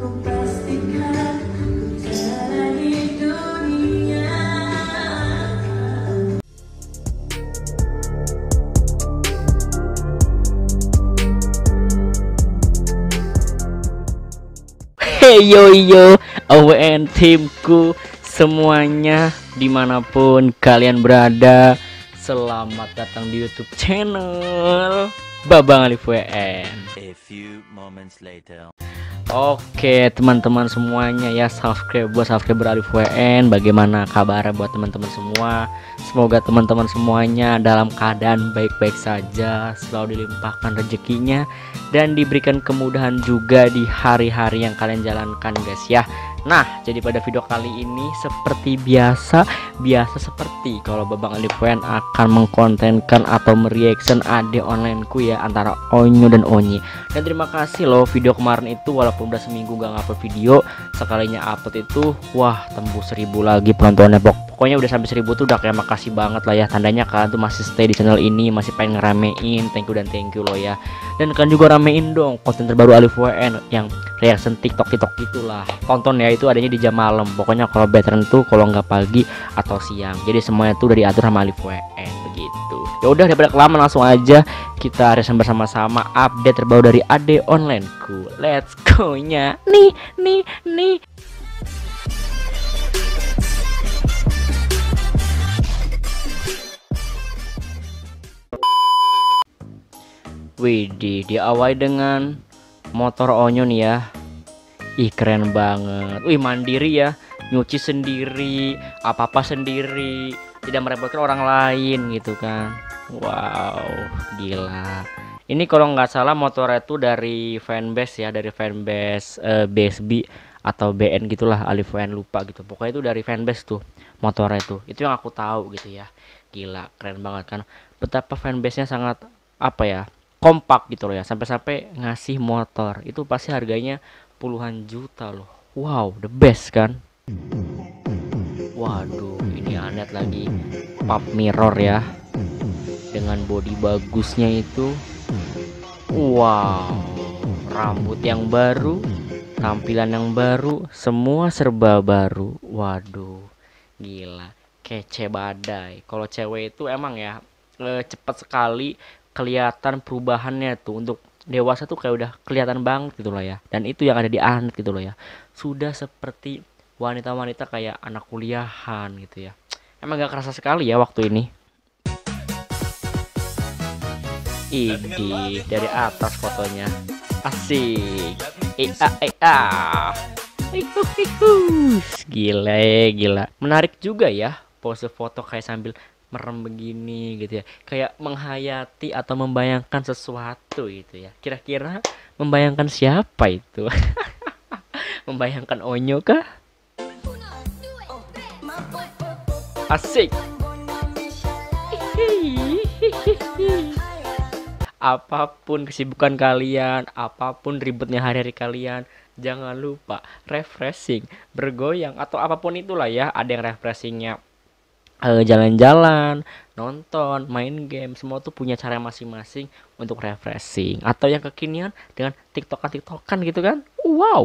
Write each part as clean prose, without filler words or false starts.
Hey yo AWN timku semuanya dimanapun kalian berada, selamat datang di YouTube channel Babang Alif WN. A few moments later. Oke teman-teman semuanya ya, subscribe buat subscriber Alif WN. Bagaimana kabar buat teman-teman semua? Semoga teman-teman semuanya dalam keadaan baik-baik saja, selalu dilimpahkan rezekinya dan diberikan kemudahan juga di hari-hari yang kalian jalankan guys ya. Nah, jadi pada video kali ini seperti biasa seperti kalau Babang Alif WN akan mengkontenkan atau mereaction AD onlineku ya, antara Onyo dan Onyi. Dan terima kasih loh, video kemarin itu walaupun udah seminggu gak ngupload video, sekalinya upload itu wah tembus 1000 lagi penontonnya. Pokoknya udah sampai 1000 tuh udah kayak makasih banget lah ya. Tandanya kalian tuh masih stay di channel ini, masih pengen ngeramein. Thank you loh ya. Dan kalian juga ramein dong konten terbaru Alif WN yang reaction TikTok gitulah. Tonton ya, itu adanya di jam malam. Pokoknya kalau veteran tuh kalau nggak pagi atau siang. Jadi semuanya tuh udah diatur sama Alif WN begitu. Ya udah daripada kelamaan, langsung aja kita reaction bersama-sama update terbaru dari AD onlineku. Let's go nya. Nih. Widih, diawali dengan motor Onyo nih ya. Ih keren banget. Wih mandiri ya, nyuci sendiri, apa-apa sendiri, tidak merepotkan orang lain gitu kan. Wow, gila. Ini kalau nggak salah motornya itu dari fanbase ya, dari fanbase BSB atau BN gitulah, Alif WN lupa gitu. Pokoknya itu dari fanbase tuh motornya tuh. Itu yang aku tahu gitu ya. Gila, keren banget kan. Betapa fanbase-nya sangat apa ya? Kompak gitu loh ya, sampai-sampai ngasih motor itu pasti harganya puluhan juta loh. Wow, the best kan. Waduh, ini Anet lagi pop mirror ya, dengan body bagusnya itu. Wow, rambut yang baru, tampilan yang baru, semua serba baru. Waduh, gila, kece badai. Kalau cewek itu emang ya cepat sekali kelihatan perubahannya tuh. Untuk dewasa tuh kayak udah kelihatan banget gitu loh ya. Dan itu yang ada di Anet gitu loh ya, sudah seperti wanita-wanita kayak anak kuliahan gitu ya. Emang gak kerasa sekali ya waktu ini. Ini dari atas fotonya asik. Gila, menarik juga ya pose foto kayak sambil merem begini gitu ya, kayak menghayati atau membayangkan sesuatu gitu ya. Kira-kira membayangkan siapa itu? Membayangkan Onyo kah? Asik. Apapun kesibukan kalian, apapun ribetnya hari-hari kalian, jangan lupa refreshing, bergoyang atau apapun itulah ya. Ada yang refreshingnya jalan-jalan, nonton, main game, semua tuh punya cara masing-masing untuk refreshing. Atau yang kekinian dengan tiktokan gitu kan. Wow.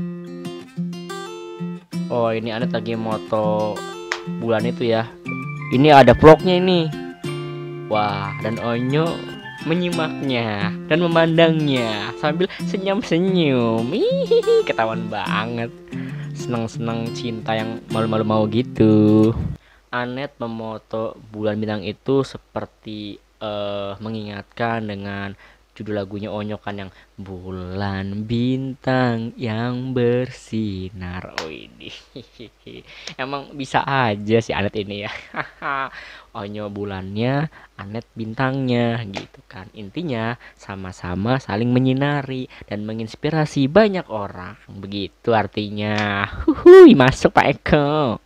Oh ini Anet lagi moto bulan itu ya. Ini ada vlognya ini. Wah, dan Onyo menyimaknya dan memandangnya sambil senyum-senyum. Hihihi, ketahuan banget. Senang-senang cinta yang malu-malu mau gitu. Anet memoto bulan bintang itu seperti mengingatkan dengan judul lagunya Onyo kan, yang bulan bintang yang bersinar. Oh ini emang bisa aja sih Anet ini ya. Onyo bulannya, Anet bintangnya gitu kan. Intinya sama-sama saling menyinari dan menginspirasi banyak orang. Begitu artinya. Masuk Pak Eko.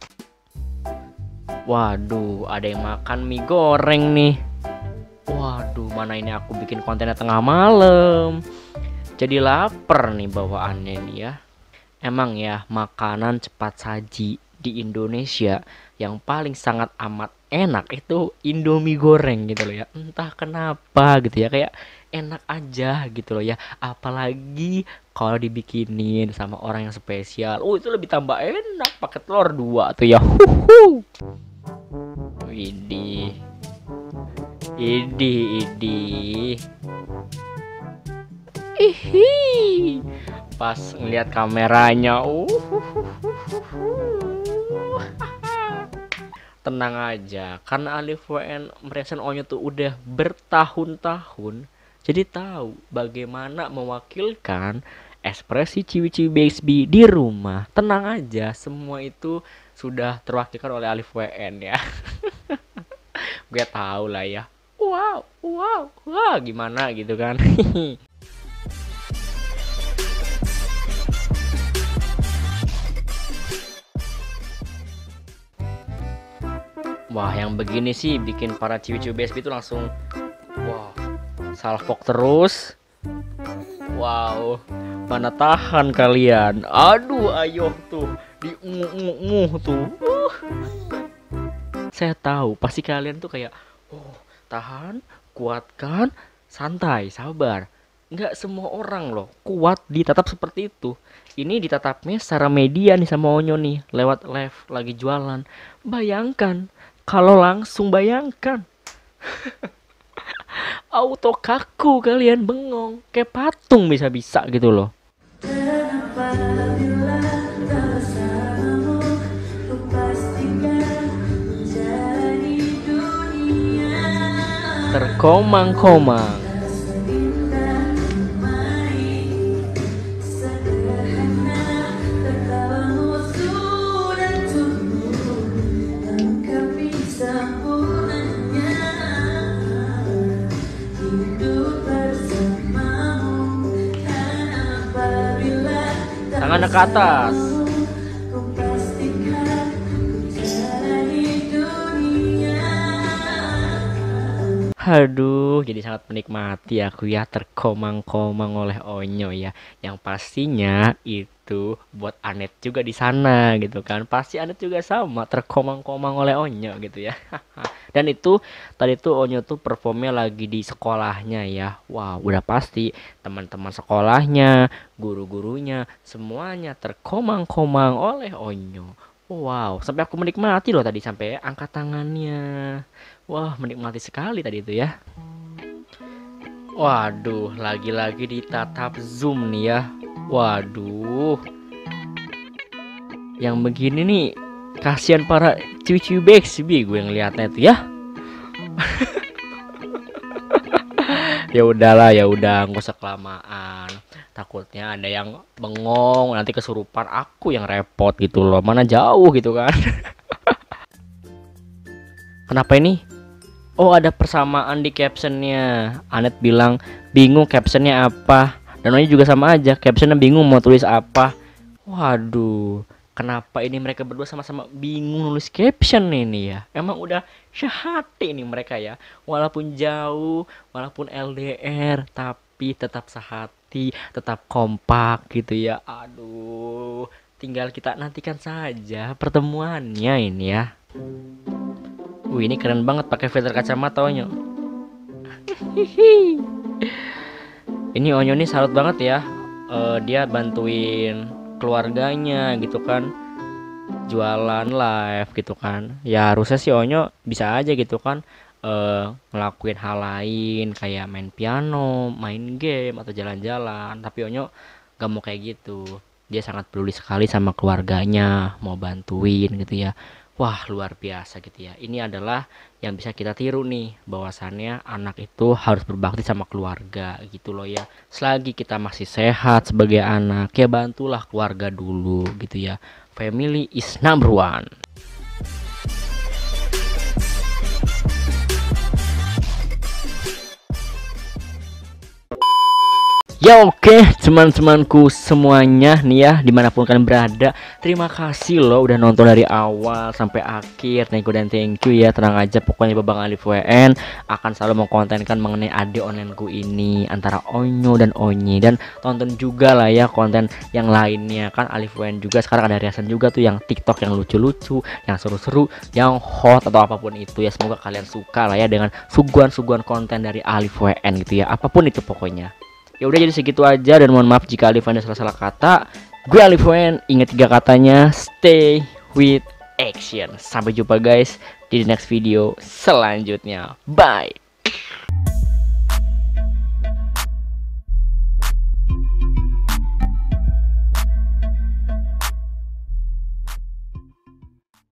Waduh, ada yang makan mie goreng nih. Waduh, mana ini aku bikin kontennya tengah malam. Jadi lapar nih bawaannya nih ya. Emang ya, makanan cepat saji di Indonesia yang paling sangat amat enak itu Indomie goreng gitu loh ya. Entah kenapa gitu ya, kayak enak aja gitu loh ya. Apalagi kalau dibikinin sama orang yang spesial. Oh, itu lebih tambah enak pakai telur 2 tuh ya. Huhu. Widih. Idih. Ihi. Pas ngeliat kameranya. Tenang aja, karena Alif WN mereaction Onyo tuh udah bertahun-tahun, jadi tahu bagaimana mewakilkan ekspresi ciwi-ciwi Bixby di rumah. Tenang aja, semua itu sudah terwakilkan oleh Alif WN ya. Gue tahu lah ya. Wow, wow, wah gimana gitu kan. Wah, yang begini sih bikin para ciwi-ciwi BSB itu langsung wah, salfok terus. Wow, mana tahan kalian. Aduh, ayo tuh diungu tuh. Saya tahu pasti kalian tuh kayak, oh, tahan, kuatkan, santai, sabar. Nggak semua orang loh kuat ditatap seperti itu. Ini ditatapnya secara media nih sama Onyo nih, lewat live lagi jualan. Bayangkan kalau langsung, bayangkan. Auto kaku, kalian bengong kayak patung bisa-bisa gitu loh. Terkomang-komang. Tangannya ke atas. Aduh, jadi sangat menikmati aku ya, terkomang-komang oleh Onyo ya. Yang pastinya itu buat Anet juga di sana gitu kan. Pasti Anet juga sama terkomang-komang oleh Onyo gitu ya. Dan itu tadi tuh Onyo tuh performnya lagi di sekolahnya ya. Wah, udah pasti teman-teman sekolahnya, guru-gurunya, semuanya terkomang-komang oleh Onyo. Wow, sampai aku menikmati loh tadi, sampai angkat tangannya. Wah, menikmati sekali tadi itu ya. Waduh, lagi-lagi ditatap zoom nih ya. Waduh. Yang begini nih, kasihan para ciwi-ciwi Bixby gue ngeliatnya itu ya. Ya udahlah, ya udah, nggak usah kelamaan. Takutnya ada yang bengong, nanti kesurupan, aku yang repot gitu loh. Mana jauh gitu kan. Kenapa ini? Oh, ada persamaan di captionnya. Anet bilang bingung captionnya apa. Dan Onyo juga sama aja, captionnya bingung mau tulis apa. Waduh, kenapa ini mereka berdua sama-sama bingung nulis caption ini ya? Emang udah syahati nih mereka ya. Walaupun jauh, walaupun LDR, tapi tetap sehati, tetap kompak gitu ya. Aduh, tinggal kita nantikan saja pertemuannya ini ya. Wih, ini keren banget pakai filter kacamata Onyo. Ini Onyo nih salut banget ya. Dia bantuin keluarganya gitu kan, jualan live gitu kan. Ya harusnya sih Onyo bisa aja gitu kan, ngelakuin hal lain kayak main piano, main game, atau jalan-jalan. Tapi Onyo gak mau kayak gitu. Dia sangat peduli sekali sama keluarganya, mau bantuin gitu ya. Wah, luar biasa gitu ya. Ini adalah yang bisa kita tiru nih, bahwasannya anak itu harus berbakti sama keluarga gitu loh ya. Selagi kita masih sehat sebagai anak, ya bantulah keluarga dulu gitu ya. Family is number one. Ya oke, teman-temanku semuanya nih ya, dimanapun kalian berada, terima kasih loh udah nonton dari awal sampai akhir. Thank you ya, tenang aja, pokoknya Babang Alif WN akan selalu mengkontenkan mengenai adik onenku ini, antara Onyo dan Onyi. Dan tonton juga lah ya konten yang lainnya, kan Alif WN juga sekarang ada riasan juga tuh yang TikTok yang lucu-lucu, yang seru-seru, yang hot atau apapun itu ya. Semoga kalian suka lah ya dengan suguhan-suguhan konten dari Alif WN gitu ya, apapun itu pokoknya. Ya udah, jadi segitu aja, dan mohon maaf jika Alif ada salah-salah kata. Gue Alif WN, ingat 3 katanya, stay with action. Sampai jumpa guys di next video selanjutnya. Bye.